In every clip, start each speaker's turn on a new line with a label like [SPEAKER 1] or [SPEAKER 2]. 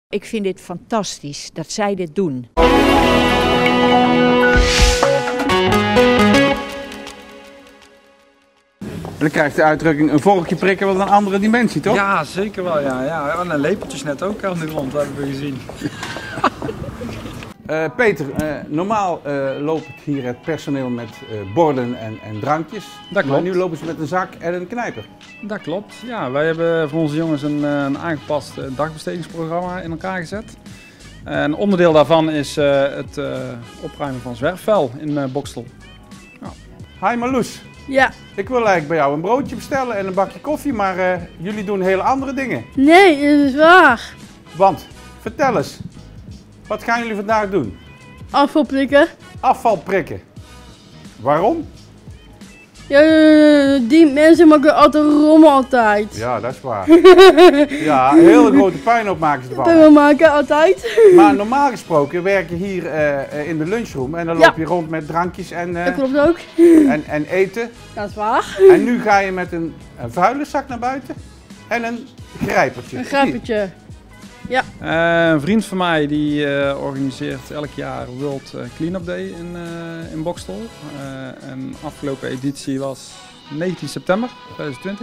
[SPEAKER 1] Ik vind dit fantastisch dat zij dit doen.
[SPEAKER 2] En dan krijgt de uitdrukking een vorkje prikken wel een andere dimensie, toch?
[SPEAKER 3] Ja, zeker wel. Ja. En een lepeltjes net ook aan de grond, dat hebben we gezien.
[SPEAKER 2] Peter, normaal loopt hier het personeel met borden en drankjes.
[SPEAKER 3] Dat klopt.
[SPEAKER 2] Maar nu lopen ze met een zak en een knijper.
[SPEAKER 3] Dat klopt. Ja, wij hebben voor onze jongens een aangepast dagbestedingsprogramma in elkaar gezet. Een onderdeel daarvan is het opruimen van zwerfvuil in Boxtel. Ja.
[SPEAKER 2] Hi Marloes.
[SPEAKER 4] Ja.
[SPEAKER 2] Ik wil eigenlijk bij jou een broodje bestellen en een bakje koffie, maar jullie doen hele andere dingen.
[SPEAKER 4] Nee, dat is waar.
[SPEAKER 2] Want, vertel eens, wat gaan jullie vandaag doen?
[SPEAKER 4] Afval prikken.
[SPEAKER 2] Afval prikken. Waarom?
[SPEAKER 4] Ja, die mensen maken altijd rommel altijd.
[SPEAKER 2] Ja, dat is waar. Ja, een hele grote puinhoop maken ze
[SPEAKER 4] Dat
[SPEAKER 2] ervan.
[SPEAKER 4] we maken altijd.
[SPEAKER 2] Maar normaal gesproken werk je hier in de lunchroom en dan loop je rond met drankjes en,
[SPEAKER 4] Dat klopt ook.
[SPEAKER 2] en eten.
[SPEAKER 4] Dat is waar.
[SPEAKER 2] En nu ga je met een vuilniszak naar buiten en een grijpertje.
[SPEAKER 4] Een grijpertje. Ja.
[SPEAKER 3] Een vriend van mij die organiseert elk jaar World Cleanup Day in Boxtel. En de afgelopen editie was 19 september 2020.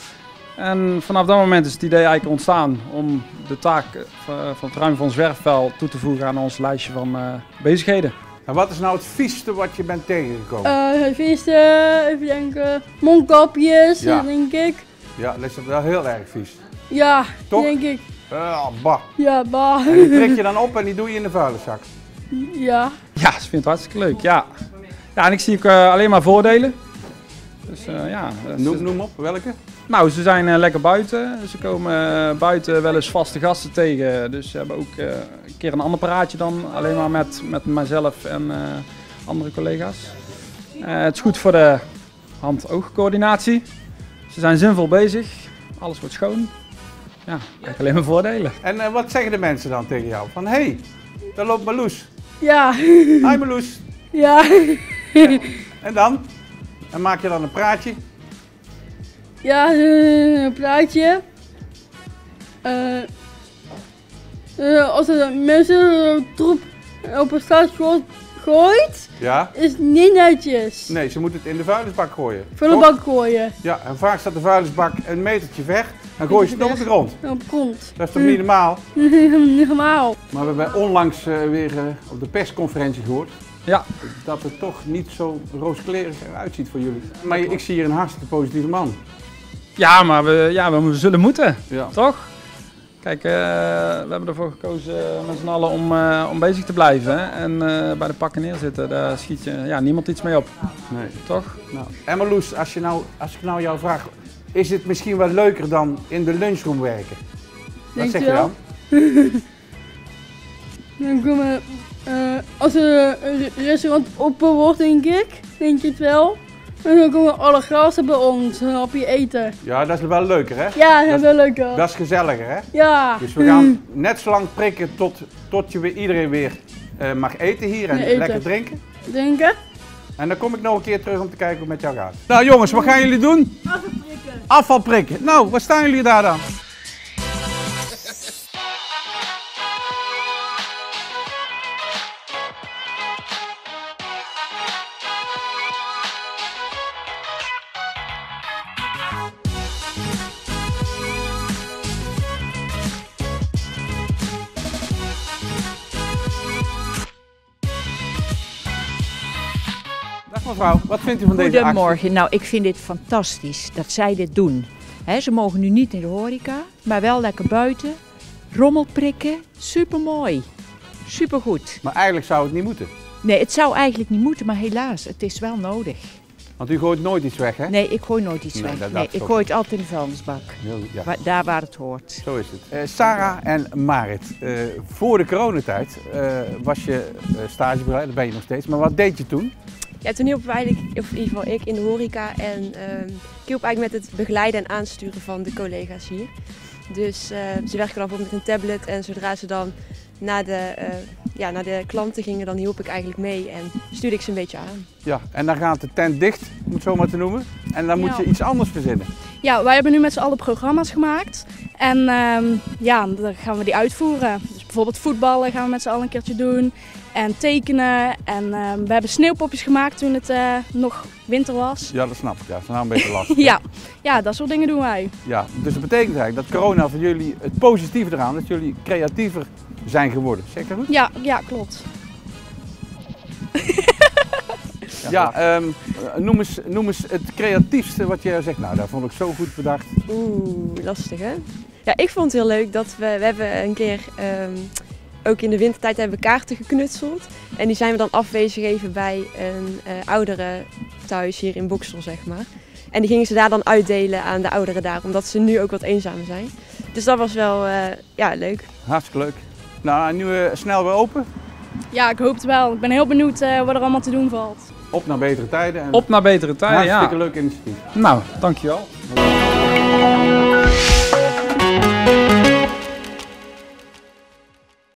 [SPEAKER 3] En vanaf dat moment is het idee eigenlijk ontstaan om de taak van het ruimen van zwerfvuil toe te voegen aan ons lijstje van bezigheden.
[SPEAKER 2] En wat is nou het vieste wat je bent tegengekomen?
[SPEAKER 4] Het vieste, even denken, mondkapjes,
[SPEAKER 2] Ja.
[SPEAKER 4] denk ik.
[SPEAKER 2] Ja, dat is wel heel erg vies.
[SPEAKER 4] Ja,
[SPEAKER 2] Toch?
[SPEAKER 4] denk ik.
[SPEAKER 2] Bah.
[SPEAKER 4] Ja, bah.
[SPEAKER 2] En die prik je dan op en die doe je in de vuilniszak.
[SPEAKER 4] Ja.
[SPEAKER 3] Ja, ze vindt het hartstikke leuk, ja. Ja, en ik zie ook alleen maar voordelen. Dus ja.
[SPEAKER 2] Noem op, welke?
[SPEAKER 3] Nou, ze zijn lekker buiten. Ze komen buiten wel eens vaste gasten tegen. Dus ze hebben ook een keer een ander praatje dan alleen maar met mijzelf en andere collega's. Het is goed voor de hand-oogcoördinatie. Ze zijn zinvol bezig. Alles wordt schoon. Ja, eigenlijk alleen maar voordelen.
[SPEAKER 2] En wat zeggen de mensen dan tegen jou? Van, hé, daar loopt Marloes.
[SPEAKER 4] Ja.
[SPEAKER 2] Hi Marloes.
[SPEAKER 4] Ja.
[SPEAKER 2] En dan? En maak je dan een praatje?
[SPEAKER 4] Ja, een plaatje. Als er mensen troep op een straat gooit,
[SPEAKER 2] Ja.
[SPEAKER 4] is het niet netjes.
[SPEAKER 2] Nee, ze moeten het in de vuilnisbak gooien.
[SPEAKER 4] Vuilnisbak gooien.
[SPEAKER 2] Ja, en vaak staat de vuilnisbak een metertje ver. Dan gooi je het nog op de grond.
[SPEAKER 4] Op de grond.
[SPEAKER 2] Dat is toch niet normaal?
[SPEAKER 4] Niet normaal.
[SPEAKER 2] Maar we hebben onlangs weer op de persconferentie gehoord
[SPEAKER 3] Ja,
[SPEAKER 2] dat het toch niet zo rooskleurig eruit ziet voor jullie. Maar ik zie hier een hartstikke positieve man.
[SPEAKER 3] ja maar we zullen moeten,
[SPEAKER 2] Ja.
[SPEAKER 3] toch? Kijk, we hebben ervoor gekozen met z'n allen om bezig te blijven. Hè? En bij de pakken neerzitten, daar schiet je niemand iets mee op.
[SPEAKER 2] Nee.
[SPEAKER 3] Toch?
[SPEAKER 2] Nou, en Marloes, als ik nou jou vraag, is het misschien wel leuker dan in de lunchroom werken? Wat
[SPEAKER 4] Denk
[SPEAKER 2] zeg
[SPEAKER 4] je
[SPEAKER 2] je
[SPEAKER 4] wel?
[SPEAKER 2] dan?
[SPEAKER 4] Dan komen, als een restaurant open wordt, denk je het wel. En dan komen alle gasten bij ons, een hapje eten.
[SPEAKER 2] Ja, dat is wel leuker, hè?
[SPEAKER 4] Ja, dat is wel leuker.
[SPEAKER 2] Dat is gezelliger, hè?
[SPEAKER 4] Ja.
[SPEAKER 2] Dus we gaan net zo lang prikken tot iedereen weer mag eten hier en
[SPEAKER 4] Eten.
[SPEAKER 2] lekker drinken.
[SPEAKER 4] Denken?
[SPEAKER 2] En dan kom ik nog een keer terug om te kijken hoe het met jou gaat. Nou jongens, wat gaan jullie doen?
[SPEAKER 4] Afval prikken.
[SPEAKER 2] Afval prikken. Nou, waar staan jullie daar dan? Dag mevrouw, wat vindt u van deze actie?
[SPEAKER 1] Goedemorgen. Nou, ik vind dit fantastisch dat zij dit doen. Ze mogen nu niet in de horeca, maar wel lekker buiten. Rommel prikken, supermooi. Supergoed.
[SPEAKER 2] Maar eigenlijk zou het niet moeten.
[SPEAKER 1] Nee, het zou eigenlijk niet moeten, maar helaas, het is wel nodig.
[SPEAKER 2] Want u gooit nooit iets weg, hè?
[SPEAKER 1] Nee, ik gooi nooit iets
[SPEAKER 2] Nee,
[SPEAKER 1] weg.
[SPEAKER 2] dat
[SPEAKER 1] Nee,
[SPEAKER 2] is
[SPEAKER 1] ik
[SPEAKER 2] ook
[SPEAKER 1] gooi het altijd in de vuilnisbak.
[SPEAKER 2] Ja.
[SPEAKER 1] Daar waar het hoort.
[SPEAKER 2] Zo is het. Sarah en Marit, voor de coronatijd was je stagebegeleider, dat ben je nog steeds. Maar wat deed je toen?
[SPEAKER 5] Ja, toen hielp eigenlijk, of in ieder geval ik, in de horeca en ik hielp eigenlijk met het begeleiden en aansturen van de collega's hier. Dus ze werken dan bijvoorbeeld met een tablet en zodra ze dan naar de klanten gingen, dan hielp ik eigenlijk mee en stuurde ik ze een beetje aan.
[SPEAKER 2] Ja, en dan gaat de tent dicht, om het zo maar te noemen. En dan moet je iets anders verzinnen.
[SPEAKER 6] Ja, wij hebben nu met z'n allen programma's gemaakt. En ja, dan gaan we die uitvoeren. Dus
[SPEAKER 4] bijvoorbeeld voetballen gaan we met z'n allen een keertje doen. En tekenen. En we hebben sneeuwpopjes gemaakt toen het nog winter was.
[SPEAKER 2] Ja, dat snap ik. Ja, dat is nou een beetje lastig.
[SPEAKER 4] Ja, dat soort dingen doen wij.
[SPEAKER 2] Ja, dus dat betekent eigenlijk dat corona voor jullie, het positieve eraan, dat jullie creatiever zijn geworden. Zeg ik dat goed?
[SPEAKER 4] Ja, klopt.
[SPEAKER 2] Ja, noem eens het creatiefste wat je zegt. Nou, dat vond ik zo goed bedacht.
[SPEAKER 5] Lastig hè? Ja, ik vond het heel leuk dat we hebben een keer, ook in de wintertijd hebben we kaarten geknutseld. En die zijn we dan afwezen gegeven bij een ouderenthuis hier in Boxtel, zeg maar. En die gingen ze daar dan uitdelen aan de ouderen daar, omdat ze nu ook wat eenzamer zijn. Dus dat was wel leuk.
[SPEAKER 2] Hartstikke leuk. Nou, nu snel weer open.
[SPEAKER 4] Ja, ik hoop het wel. Ik ben heel benieuwd wat er allemaal te doen valt.
[SPEAKER 2] Op naar betere tijden. En
[SPEAKER 3] Op naar betere tijden, ja.
[SPEAKER 2] hartstikke leuk initiatief.
[SPEAKER 3] Nou, dankjewel.